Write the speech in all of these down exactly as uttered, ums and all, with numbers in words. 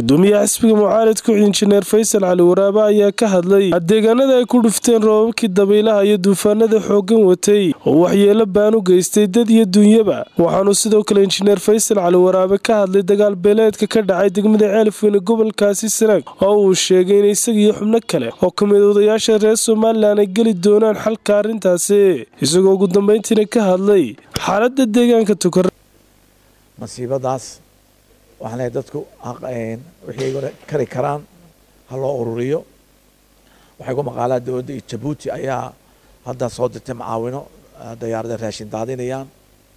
gudoomiyaha xisbiga mucaaradka injineer Faysal Cali Waraabe ayaa ka hadlay deegaanada ay ku dhufteen roobabkii dabaylaha iyo duufaanada xooggan watay oo waxyeelo baan u geystay dad iyo dunyaba waxaanu sidoo kale injineer Faysal Cali Waraabe ka hadlay dagaal beeleedka ka dhacay degmada Ceelfweyne gobolkaasi Sanaag oo uu sheegay in isaga iyo xubno kale oo kamid odayaasha reer Soomaaliland ay gali doonaan xalka arrintaasi isagoo ugu dambeyntiina ka hadlay xaaladda deegaanka Tukar masiibadaas waxaan leeyahay dadku wixii ay kari karaan ha loo ururiyo waxay ku maqaalaa dowladda Djibouti ayaa hadda soo dirtay macaawino diyaarada raashin daadinayaan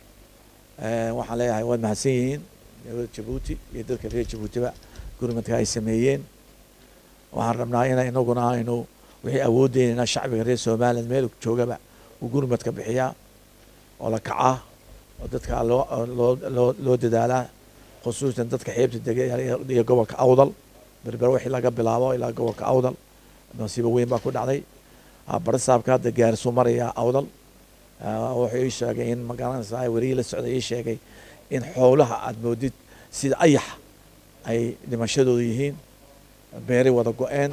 waxaan leeyahay waa mahadsan yihiin dowladda Djibouti iyo dadka reer Djibouti-ba gurmadka ay sameeyeen waxaan rabnaa in inaguna aynu wixii awoodeenna shacbiga reer Soomaaliland meel joogaba uu gurmadka bixiyaa oo la kacaa oo dadka loo loo loo dadaalaa خصوصا dadka xeebta degay iyo gobolka Awdal berber wixii laga bilaabo ilaa gobolka Awdal nasiibo weyn baa ku dhacday barsaabka hadda gaarso maraya Awdal wuxuu ii sheegay in magaalada wariye la socday ii sheegay in xoolaha aad moodid sida ayax ay dhimashadoodu yihiin beeri wada go'een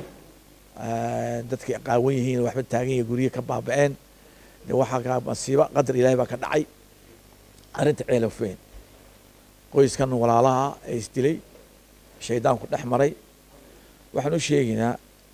dadkii qaawan yihiin waxba taagan iyo guriga ka baaba'een waxa ka masiibo qadar Ilaahay baa ka dhacay arinta Ceelfweyne qoyskan walaalaha ay isdilay shaydaanku dhex maray waxaan u sheegaynaa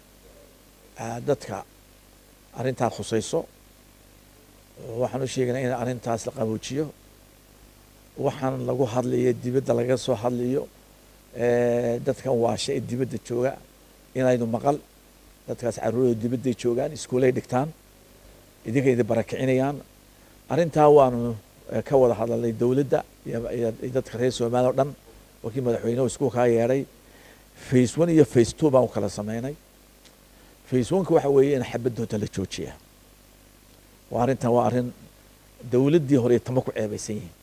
dadka arrintaa khusayso waxaan u sheegaynaa in arrintaas la qaboojiyo waxaan lagu hadlayo dibadda laga soo hadlayo dadkan waasha ee dibadda jooga inaynu maqal dadkaas carruurta dibadda joogaan iskuulay dhigtaan idinka idin barakicinayaan arrintaa waanu ka wada hadalay dawladda iyo dadka reer Soomaaliya oo dhan wakii madaxweynuhu isku ka yeeray phase one iyo phase two baan kala sameynay phase one waxa weeye in xabadooda la joojiyo waa arintan waa arin dawladdii hore tama ku ceebaysan yihiin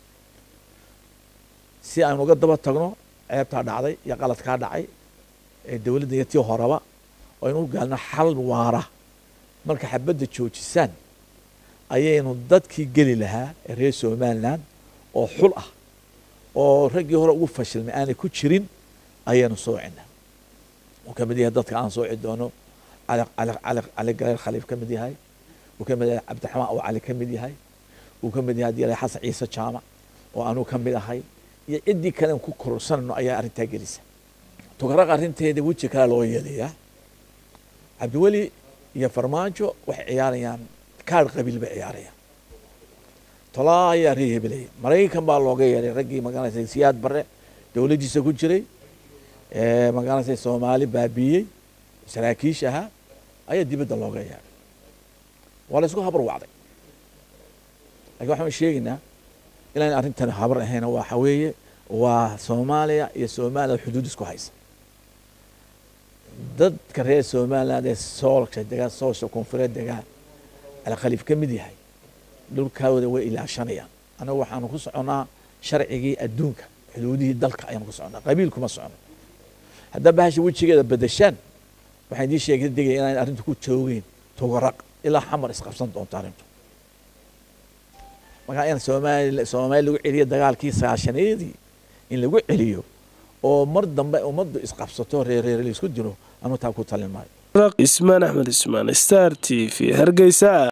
si aan uga daba tagno ceebta dhacday iyo qaladka dhacay ee dawladda iyo tii horeba oo inuu gaalna xal waara marka xabadda joojisaan ayaynu dadkii gali lahaa reer Soomaaliland oo xul ah oo ragii hore ugu fashilmay aan ku jirin ayaynu soo cinaa oo kamid yahay dadka aan soo cidoono cali cali cali cali gaar khaliif kamid yahay oo kamid yahay Cabdiraxmaan oo cali kamid yahay oo kamid yahay Diyaale Xasan Ciise Jaamac oo aanu kamid ahay iyo cidii kale ku korsanno ayaa arinta gelisa Tukaraq arinteeda wajhi kala loo yeelaya Cabdiwali iyo Farmaajo wax ciyaarayaan kaar qabiil ba ciyaaraya talaa ayaa reebilay Mareykan baa looga yeeray ragii magaalada Siyaad Barre dawladdiisa ku jiray ee magaalada Soomaali baabiyay saraakiishaha ayaa dibadda looga yeeray wala isku habar wacday laakiin waxaan sheegaynaa ilaa arrintan habar ahayn waxa weeye waa Soomaaliya iyo Soomaaliya xuduud isku haysa dadka reer Soomaaliland ee soolka deegaan soosha koonfureed deegaan على خليف كمدي هاي دول كاوده وإلى شنيان أنا وحنا كسرنا شرعي الدنك حدوده الدلك أيام كسرنا قبيلكم كسرنا هذا بهاش وجه كده بدشان وحدي شيء كده دقيقة أنا أنتم كنتوا تشوين تغرق إلى حمر إسقاف صندوق تعرفوا ما كان سومال سومال لو عليه دجال كيس عشان يدي إن لو عليه ومرض ومرض إسقاف صتور رير رير اللي يسكت جلو أنا تاكل تعلم معي إسمان أحمد إسمان ستار تي في هرقيسة.